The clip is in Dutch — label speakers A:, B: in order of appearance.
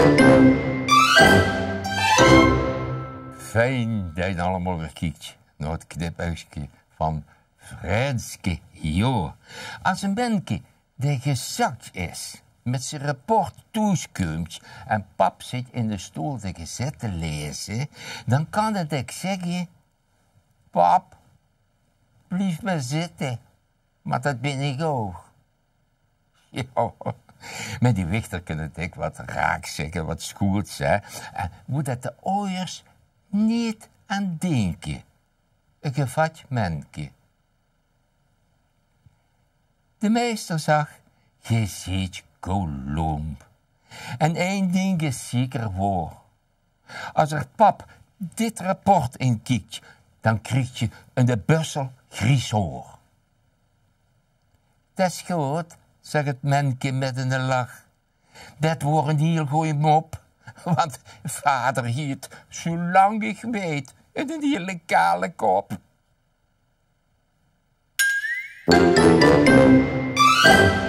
A: Fijn dat je allemaal weer kijkt naar het knipuisje van Franske. Jo, als een benke die gezakt is, met zijn rapport toeskomt en pap zit in de stoel te gezet te lezen, dan kan het ik zeggen, pap, blijf maar zitten, maar dat ben ik ook. Ja, met die wichter kunnen ik wat raak zeggen, wat schoorts, hè. En moet dat de ouders niet aan denken. Een gevat menke. De meester zag, je ziet kolomb. En één ding is zeker waar. Als er pap dit rapport inkijkt, dan krijg je een de bussel griesoor. Dat is goed, zegt het menke met een lach. Dat wordt een heel goeie mop, want vader hield, zolang ik weet, een hele kale kop.